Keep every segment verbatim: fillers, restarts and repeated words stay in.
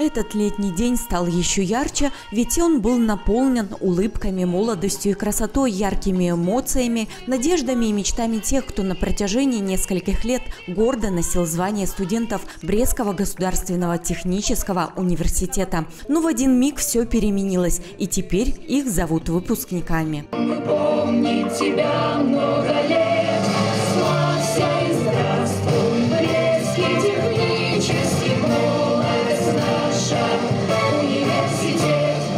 Этот летний день стал еще ярче, ведь он был наполнен улыбками, молодостью и красотой, яркими эмоциями, надеждами и мечтами тех, кто на протяжении нескольких лет гордо носил звание студентов Брестского государственного технического университета. Но в один миг все переменилось, и теперь их зовут выпускниками. Мы помним тебя много лет, славься и здравствуй, Брестский технический город, наш университет.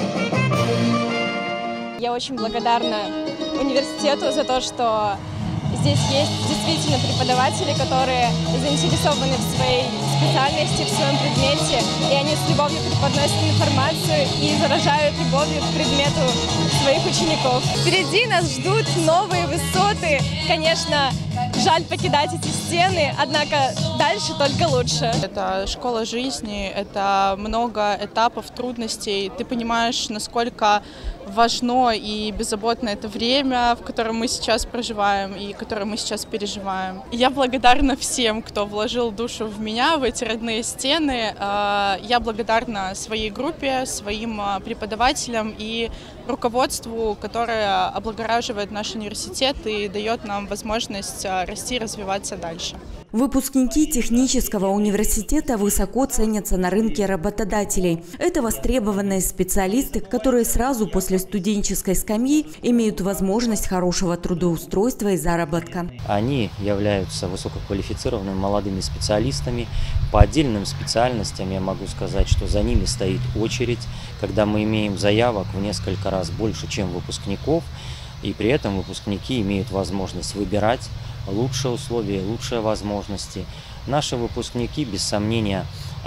Я очень благодарна университету за то, что здесь есть действительно преподаватели, которые заинтересованы в своей специальности, в своем предмете, и они с любовью преподносят информацию и заражают любовью к предмету своих учеников. Впереди нас ждут новые высоты. Конечно, жаль покидать эти стены, однако дальше только лучше. Это школа жизни, это много этапов, трудностей. Ты понимаешь, насколько важно и беззаботно это время, в котором мы сейчас проживаем и которое мы сейчас переживаем. Я благодарна всем, кто вложил душу в меня, в эти родные стены. Я благодарна своей группе, своим преподавателям и руководству, которое облагораживает наш университет и дает нам возможность расти и развиваться дальше. Выпускники технического университета высоко ценятся на рынке работодателей. Это востребованные специалисты, которые сразу после студенческой скамьи имеют возможность хорошего трудоустройства и заработка. Они являются высококвалифицированными молодыми специалистами. По отдельным специальностям я могу сказать, что за ними стоит очередь, когда мы имеем заявок в несколько раз больше, чем выпускников, и при этом выпускники имеют возможность выбирать лучшие условия, лучшие возможности. Наши выпускники, без сомнения,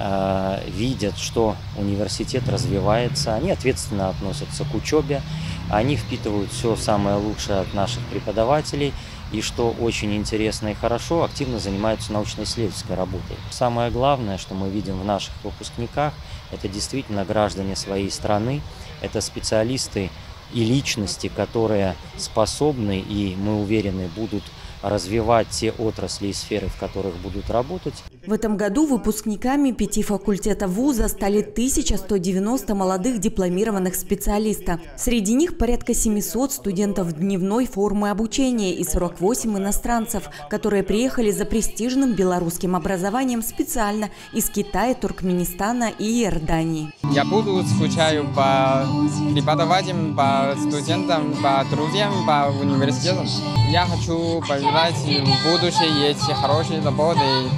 видят, что университет развивается, они ответственно относятся к учебе, они впитывают все самое лучшее от наших преподавателей и, что очень интересно и хорошо, активно занимаются научно-исследовательской работой. Самое главное, что мы видим в наших выпускниках, это действительно граждане своей страны, это специалисты и личности, которые способны и, мы уверены, будут развивать те отрасли и сферы, в которых будут работать. В этом году выпускниками пяти факультетов вуза стали тысяча сто девяносто молодых дипломированных специалистов. Среди них порядка семисот студентов дневной формы обучения и сорок восемь иностранцев, которые приехали за престижным белорусским образованием специально из Китая, Туркменистана и Иордании. Я буду скучать по преподавателям, по студентам, по друзьям, по университетам. Я хочу пожелать в будущее эти хорошие работы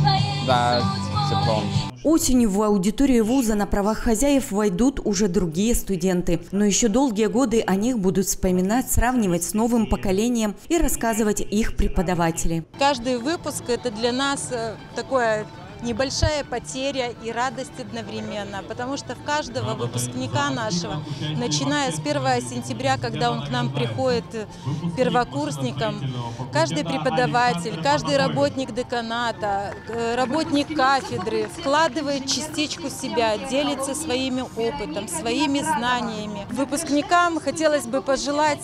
за диплом. Осенью в аудиторию вуза на правах хозяев войдут уже другие студенты. Но еще долгие годы о них будут вспоминать, сравнивать с новым поколением и рассказывать их преподаватели. Каждый выпуск – это для нас такое небольшая потеря и радость одновременно, потому что в каждого выпускника нашего, начиная с первого сентября, когда он к нам приходит первокурсником, каждый преподаватель, каждый работник деканата, работник кафедры вкладывает частичку себя, делится своими опытом, своими знаниями. Выпускникам хотелось бы пожелать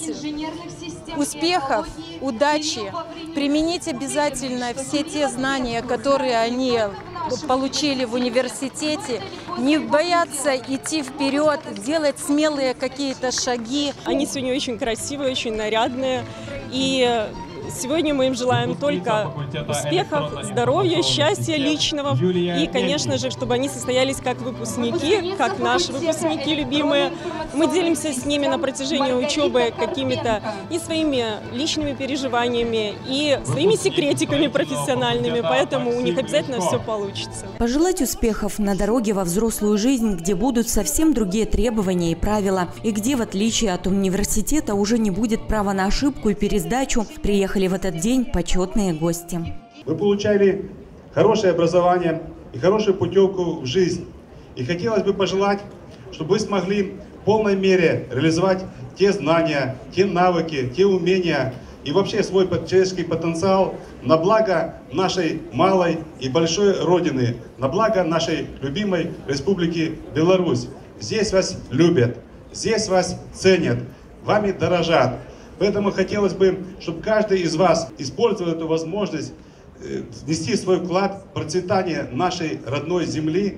успехов, удачи, применить обязательно все те знания, которые они получили в университете, не бояться идти вперед, делать смелые какие-то шаги. Они сегодня очень красивые, очень нарядные, и сегодня мы им желаем только успехов, здоровья, счастья личного и, конечно же, чтобы они состоялись как выпускники, как наши выпускники любимые. Мы делимся с ними на протяжении учебы какими-то и своими личными переживаниями, и своими секретиками профессиональными, поэтому у них обязательно все получится. Пожелать успехов на дороге во взрослую жизнь, где будут совсем другие требования и правила, и где, в отличие от университета, уже не будет права на ошибку и пересдачу, приехали в этот день почетные гости. Вы получали хорошее образование и хорошую путевку в жизнь. И хотелось бы пожелать, чтобы вы смогли в полной мере реализовать те знания, те навыки, те умения и вообще свой человеческий потенциал на благо нашей малой и большой Родины, на благо нашей любимой Республики Беларусь. Здесь вас любят, здесь вас ценят, вами дорожат. Поэтому хотелось бы, чтобы каждый из вас использовал эту возможность внести свой вклад в процветание нашей родной земли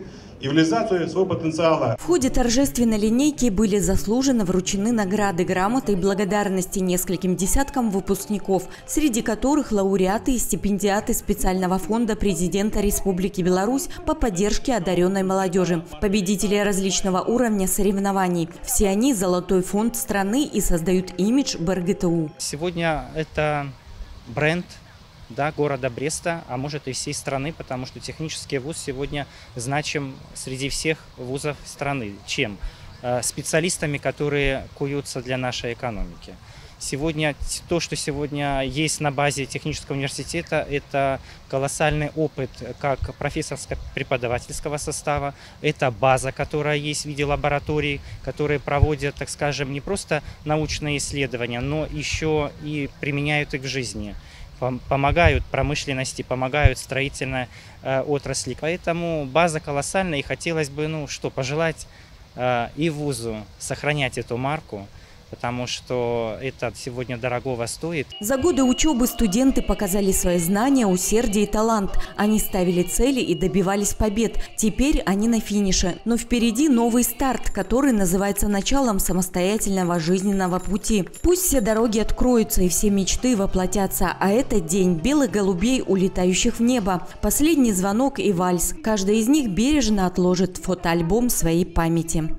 и в реализацию своего потенциала. В ходе торжественной линейки были заслуженно вручены награды, грамоты и благодарности нескольким десяткам выпускников, среди которых лауреаты и стипендиаты специального фонда президента Республики Беларусь по поддержке одаренной молодежи, победители различного уровня соревнований. Все они – золотой фонд страны и создают имидж БРГТУ. Сегодня это бренд, да, города Бреста, а может и всей страны, потому что технический вуз сегодня значим среди всех вузов страны. Чем? Специалистами, которые куются для нашей экономики. Сегодня то, что сегодня есть на базе технического университета, это колоссальный опыт как профессорско-преподавательского состава, это база, которая есть в виде лабораторий, которые проводят, так скажем, не просто научные исследования, но еще и применяют их в жизни. Помогают промышленности, помогают строительной э, отрасли. Поэтому база колоссальная, и хотелось бы, ну, что, пожелать э, и вузу сохранять эту марку, потому что это сегодня дорогого стоит. За годы учебы студенты показали свои знания, усердие и талант. Они ставили цели и добивались побед. Теперь они на финише. Но впереди новый старт, который называется началом самостоятельного жизненного пути. Пусть все дороги откроются и все мечты воплотятся, а это день белых голубей, улетающих в небо. Последний звонок и вальс. Каждый из них бережно отложит фотоальбом своей памяти.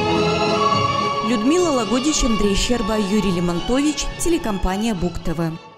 Людмила Лагодич, Андрей Щерба, Юрий Лемонтович, телекомпания БУК ТВ.